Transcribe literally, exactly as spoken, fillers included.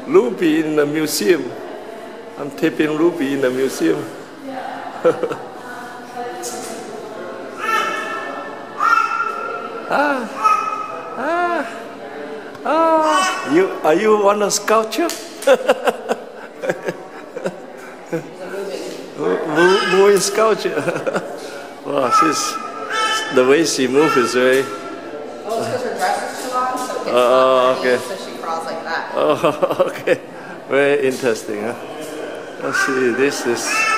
Ruby in the museum. I'm taping Ruby in the museum. ah, ah, ah. You, are you one of sculpture? Moving sculpture. Wow, she's, the way she moves is very... Oh, it's because her dress is too long, so it gets Oh, okay. so she crawls like that. Oh, okay. Very interesting, huh? Let's see, this is...